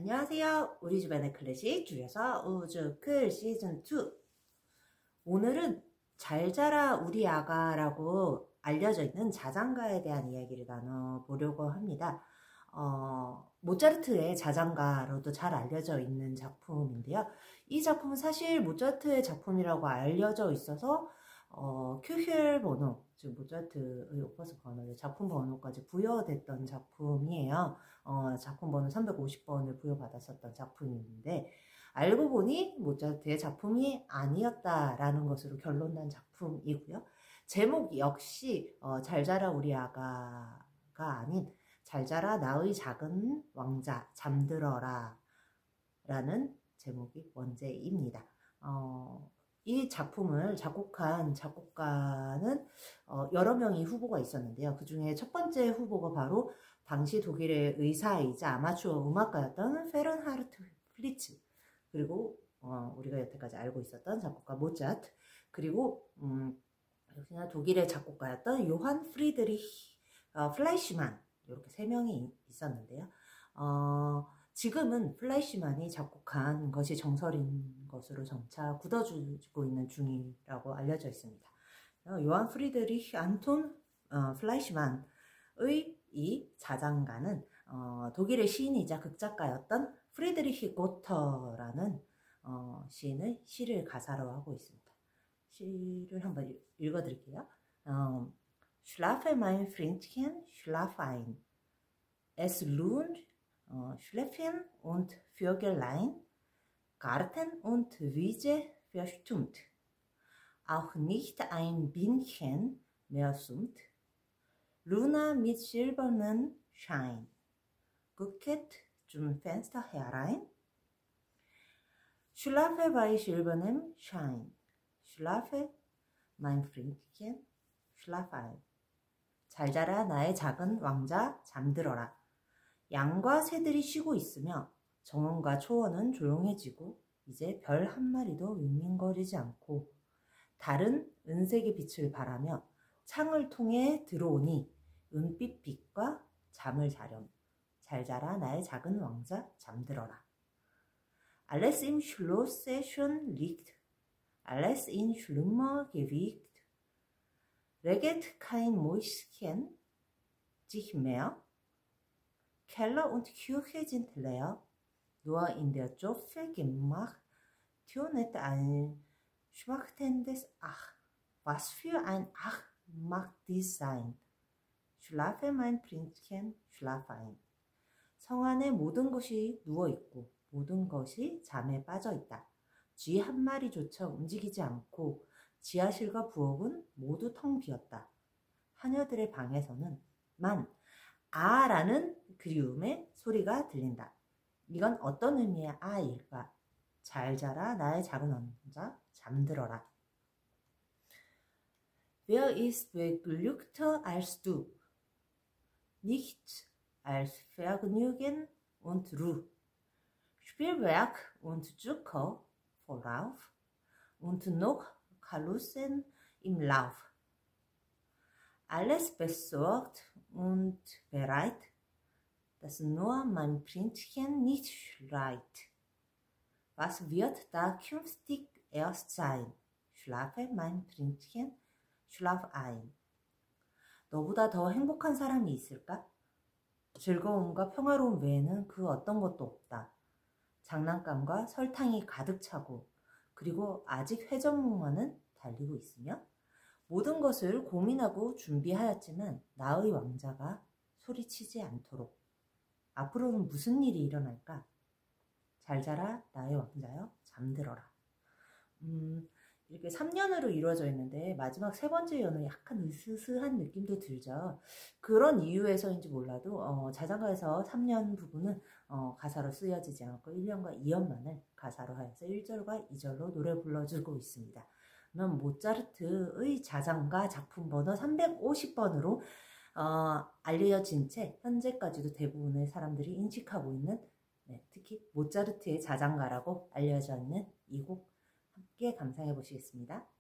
안녕하세요. 우리 집안의 클래식 줄여서 우주클 시즌2. 오늘은 잘 자라 우리 아가라고 알려져 있는 자장가에 대한 이야기를 나눠보려고 합니다. 모차르트의 자장가로도 잘 알려져 있는 작품인데요. 이 작품은 사실 모차르트의 작품이라고 알려져 있어서 큐힐 번호, 즉 모차르트의 오퍼스 번호를 작품 번호까지 부여됐던 작품이에요. 작품 번호 350번을 부여받았었던 작품인데 알고 보니 모차르트의 작품이 아니었다라는 것으로 결론난 작품이고요. 제목 역시 잘 자라 우리 아가가 아닌 잘 자라 나의 작은 왕자 잠들어라 라는 제목이 원제입니다. 이 작품을 작곡한 작곡가는 여러 명의 후보가 있었는데요. 그 중에 첫 번째 후보가 바로 당시 독일의 의사이자 아마추어 음악가였던 페른하르트 플리츠, 그리고 우리가 여태까지 알고 있었던 작곡가 모차르트, 그리고 역시나 독일의 작곡가였던 요한 프리드리히 플라이시만, 이렇게 세 명이 있었는데요. 지금은 플라이시만이 작곡한 것이 정설인 것으로 점차 굳어지고 있는 중이라고 알려져 있습니다. 요한 프리드리히 안톤 플라이시만의 이 자장가는 독일의 시인이자 극작가였던 프리드리히 고터라는 시인의 시를 가사로 하고 있습니다. 시를 한번 읽어드릴게요. Schlafe mein Freundchen, schlaf ein. Es lohnt Schläfchen und Vögelein, Garten und Wiese verstummt. Auch nicht ein Bienchen mehr summt. Luna mit silbernem Schein gucket zum Fenster herein. Schlafe bei silbernem Schein. Schlafe, mein Freundchen, schlaf ein. 잘 자라 나의 작은 왕자 잠들어라. 양과 새들이 쉬고 있으며 정원과 초원은 조용해지고 이제 별 한 마리도 윙윙거리지 않고 달은 은색의 빛을 발하며 창을 통해 들어오니 은빛 빛과 잠을 자렴. 잘 자라 나의 작은 왕자 잠들어라. Alles im Schlosse schon liegt, alles in Schlummer gewiegt. Reget kein Mäuschen sich mehr. Keller und Küche sind leer, nur in der Zofe Gemach tönet ein schmachtendes Ach. Was für ein Ach mag dies sein? Schlafe, mein Prinzchen, schlaf ein. 성 안에 모든 것이 누워있고 모든 것이 잠에 빠져있다. 쥐 한 마리조차 움직이지 않고 지하실과 부엌은 모두 텅 비었다. 하녀들의 방에서는 아라는 그리움의 소리가 들린다. 이건 어떤 의미의 아일까? 잘 자라 나의 작은 왕자 잠들어라. Wer ist beglückter als du? Nichts als Vergnügen und Ruhe. Spielwerk und Zucker vorauf und noch Karussell im Lauf. Alles besorgt und bereit, dass nur mein Prinzchen nicht schreit. Was wird da künftig erst sein? Schlafe, mein Prinzchen, schlaf ein. 너보다 더 행복한 사람이 있을까? 즐거움과 평화로움 외에는 그 어떤 것도 없다. 장난감과 설탕이 가득 차고 그리고 아직 회전목마는 달리고 있으며 모든 것을 고민하고 준비하였지만 나의 왕자가 소리치지 않도록. 앞으로는 무슨 일이 일어날까? 잘 자라 나의 왕자여 잠들어라. 이렇게 3년으로 이루어져 있는데 마지막 세 번째 연은 약간 으스스한 느낌도 들죠. 그런 이유에서인지 몰라도 자장가에서 3년 부분은 가사로 쓰여지지 않고 1년과 2년만을 가사로 하여서 1절과 2절로 노래 불러주고 있습니다. 그럼 모차르트의 자장가 작품 번호 350번으로 알려진 채 현재까지도 대부분의 사람들이 인식하고 있는, 특히 모차르트의 자장가라고 알려져 있는 이 곡 함께 감상해 보시겠습니다.